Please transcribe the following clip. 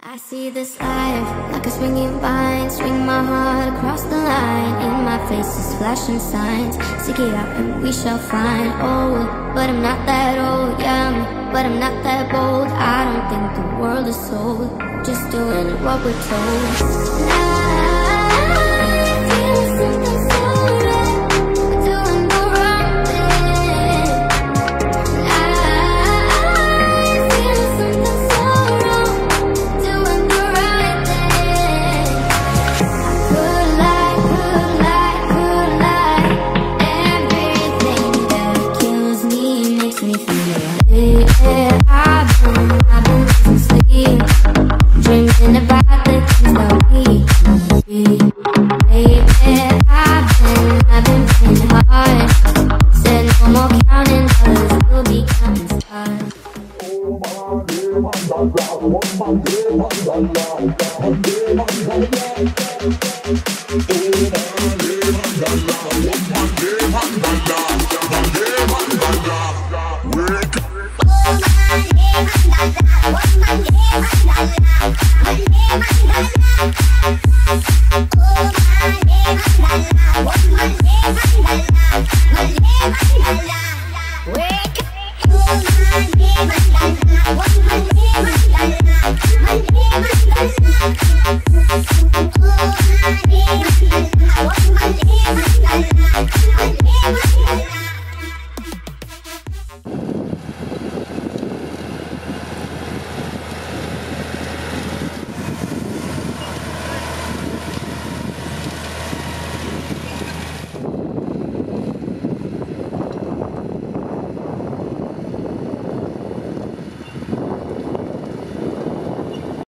I see this life like a swinging vine, swing my heart across the line. In my face is flashing signs, seek it out and we shall find. Old, but I'm not that old, young, but I'm not that bold. I don't think the world is sold, just doing what we're told. I feel something so right, we're doing the wrong thing. I feel something so wrong, doing the right thing. Could lie, everything that kills me makes me feel right. I've been losing sleep, dreaming about the things that we be. Baby, I've been playing hard. Said no more counting dollars, we'll be counting stars.